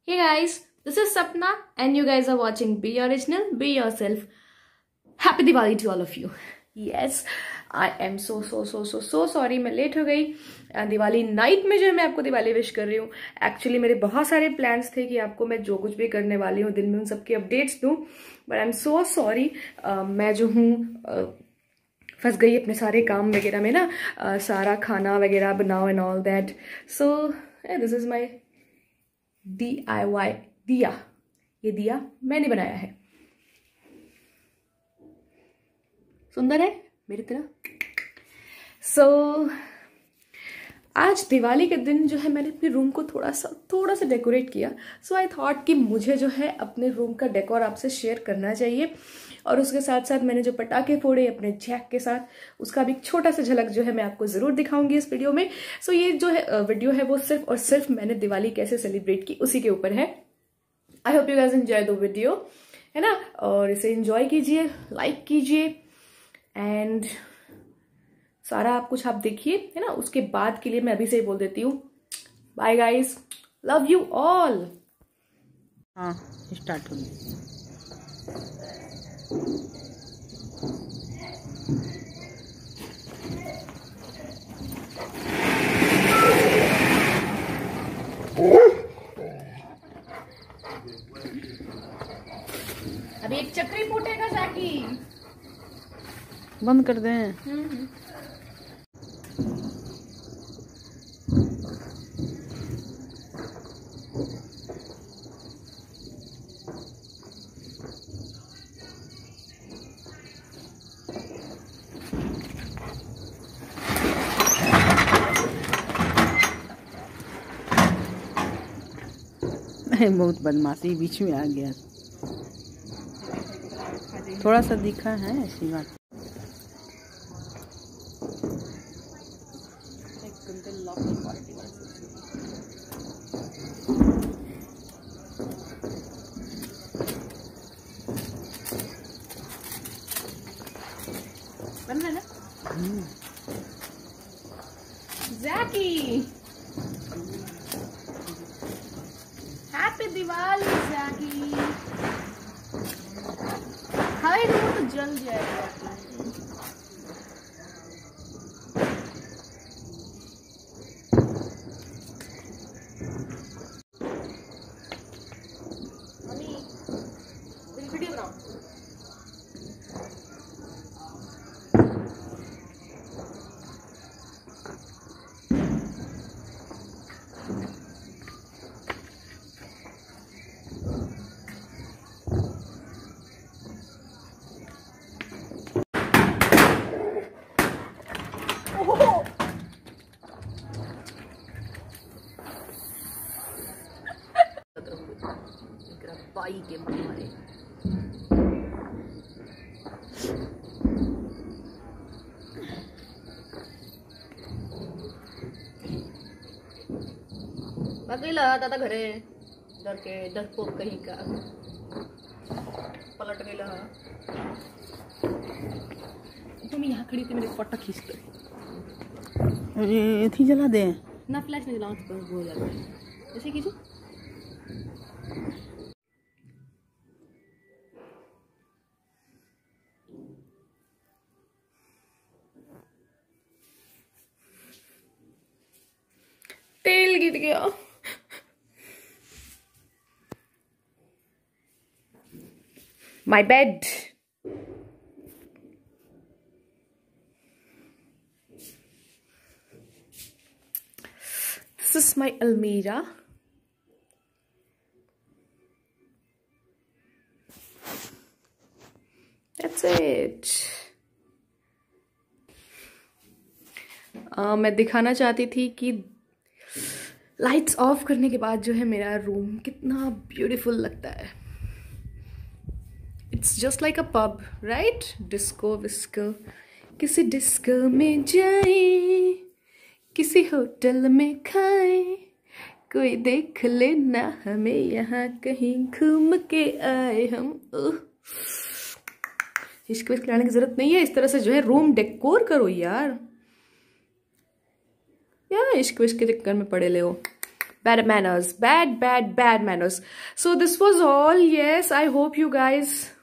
Hey guys, this is Sapna and you guys are watching Be Original, Be Yourself. Happy Diwali to all of you. Yes, I am so sorry मैं late हो गई। Diwali night में जो है मैं आपको Diwali wish कर रही हूँ। एक्चुअली मेरे बहुत सारे प्लान्स थे कि आपको मैं जो कुछ भी करने वाली हूँ दिन में उन सबके अपडेट्स दूँ, but I am so sorry. मैं जो हूँ फंस गई अपने सारे काम वगैरह में ना, सारा खाना वगैरह बनाओ and all that. So this is my DIY दिया। ये दिया मैंने बनाया है, सुंदर है मेरी तरह। आज दिवाली के दिन जो है मैंने अपने रूम को थोड़ा सा डेकोरेट किया। आई थॉट कि मुझे जो है अपने रूम का डेकोर आपसे शेयर करना चाहिए, और उसके साथ साथ मैंने जो पटाखे फोड़े अपने जैक के साथ, उसका भी छोटा सा झलक जो है मैं आपको जरूर दिखाऊंगी इस वीडियो में। ये जो है वीडियो है वो सिर्फ और सिर्फ मैंने दिवाली कैसे सेलिब्रेट की उसी के ऊपर है। I hope you guys enjoy the video, है ना। और इसे एंजॉय कीजिए, लाइक कीजिए एंड सारा आप कुछ आप देखिए, है ना। उसके बाद के लिए मैं अभी से ही बोल देती हूँ bye guys, love you all. हाँ स्टार्ट हो गया। अभी एक चक्री फूटेगा जाकी, बंद कर दें। बहुत बदमाशी बीच में आ गया, थोड़ा सा दिखा है ऐसी बात। बन रहा है ना जैकी। हैप्पी दिवाली जैकी। हाय वो तो जल जाएगा। मम्मी वीडियो बनाओ। बाई के मारे अकेला आता था घरे, डर के डरपोक कहीं का पलट गया। तुम यहाँ खड़ी थी, मेरे फोटो खींचते थी जला दे ना, फ्लैश नहीं जलाऊं तो हो जाता है। ऐसे कीजिए। तेल गिर गया। My bed. This is my almirah. That's it. मैं दिखाना चाहती थी कि लाइट्स ऑफ करने के बाद जो है मेरा रूम कितना ब्यूटीफुल लगता है। It's just like a pub, right. Disco विस्को, किसी डिस्को में जाए, किसी होटल में खाए, कोई देख लेना हमें यहाँ कहीं घूम के आए हम। इश्क विश्क लाने की जरूरत नहीं है, इस तरह से जो है रूम डेकोर करो यार। इश्क विश्क के चक्कर में पड़े ले हो। bad manners, bad manners. So this was all. Yes, I hope you guys